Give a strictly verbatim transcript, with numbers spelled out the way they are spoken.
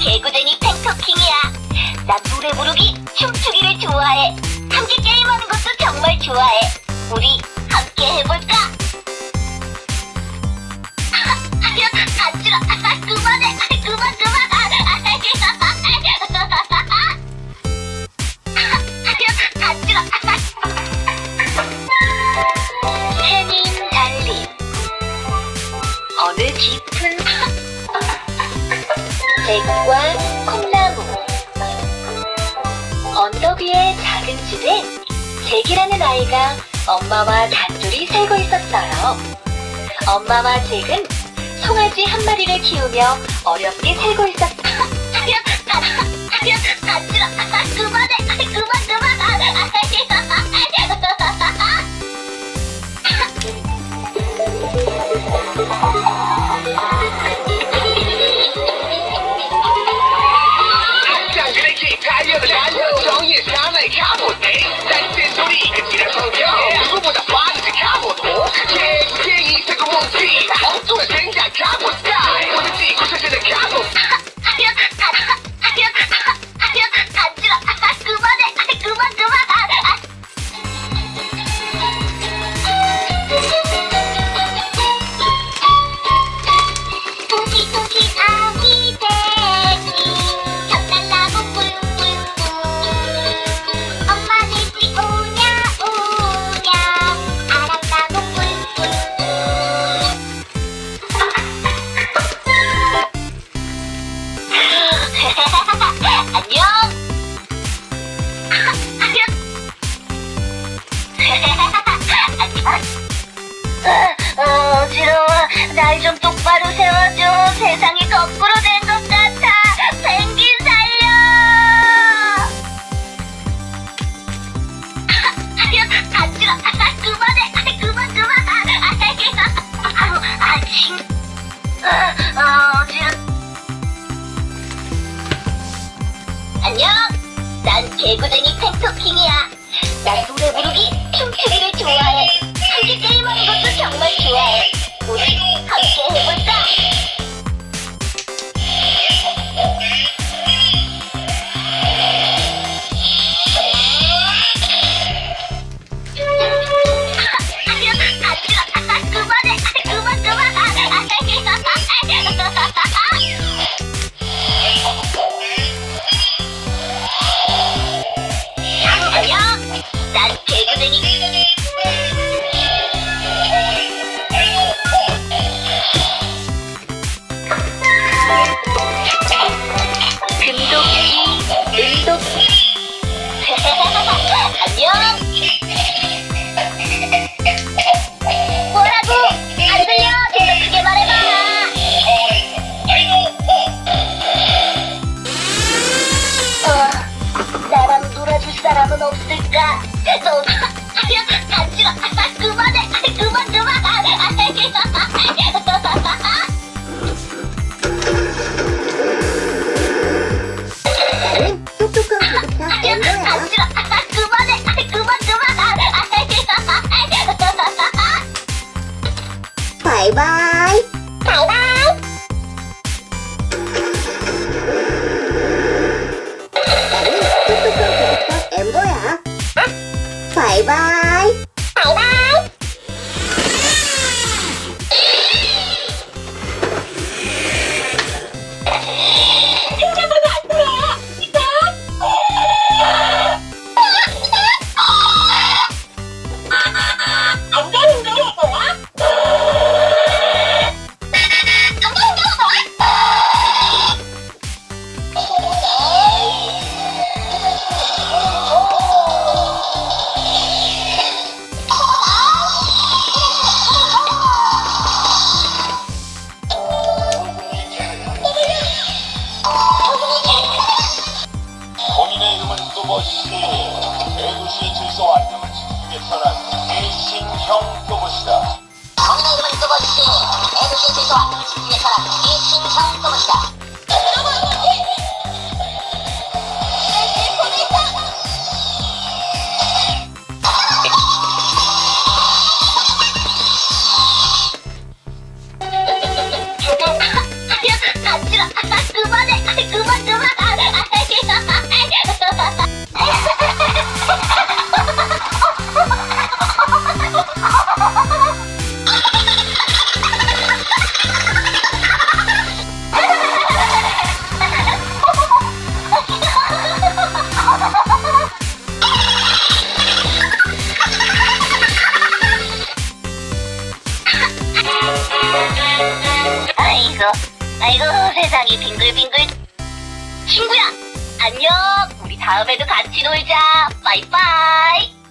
개구쟁이 펜토킹이야. 난 노래 부르기, 춤추기를 좋아해. 함께 게임하는 것도 정말 좋아해. 우리 함께 해볼까? 아야, 간지러. 그만해. 그만, 그만. 간지러. 해님 달림. 어느 깊은 백과 콩나무. 언덕 위의 작은 집에 잭이라는 아이가 엄마와 단둘이 살고 있었어요. 엄마와 잭은 송아지 한 마리를 키우며 어렵게 살고 있었어요. 간지러. 그만해. 그만, 그만. 달려 달려 정의의 삶을 가보네. 딴짓 소리 그치라 성격 누구보다 빠르게 가보도 개구쟁이 새고뭉치 엉뚱한 생각 가보 스타일 뭐든지 고쳐지는 가보. 간지러. 그만해. 그만, 그만. 토끼토끼 아기 돼지 겹달라고 꿀꿀꿀. 엄마 돼지 오냐 오냐 알았다고 꿀꿀꿀. 안녕. 어, 어지러워. 날 좀 똑바로 세워줘. 세상이 거꾸로 된 것 같아. 펭귄 살려. 간지러. 그만해. 그만, 그만. 아우, 아침. 어, 어지러. 안녕. 난 개구쟁이 펜토킹이야. 난 노래 부르기, 춤추기를 좋아해. 함께 게임하는 것도 정말 좋아해. 우리 함께 해볼까? 그만해. 그만, 그만. 안녕. 난 개구쟁이. 금도끼, 은도끼. 안녕. 뭐라고? 안 들려? 좀 더 크게 말해봐. 어, 나랑 놀아줄 사람은 없을까? 너, 간지러. 그만해. 그만, 그만. 똑똑한 구독자 엠버야. 간지러. 그만해. 그만, 그만. 바이바이. 바이바이. 나는 똑똑한 구독자 엠버야. 바이바이. 바이바이. 생각보다 안 좋아. 안 되는 게 뭐야? 본인의 이름은 또봇이 대도시의 질서와 안녕을 지키기 위해 태어난 일신형 또봇이다. 본인의 이름은 또봇이 대도시의 질서와 안녕을 지키기 위해 태어난 일신형 또봇이다. 간지러. 그만해, 그만, 그만. 아이고, 아이고, 세상이 빙글빙글. 친구야, 안녕. 우리 다음에도 같이 놀자. 빠이빠이.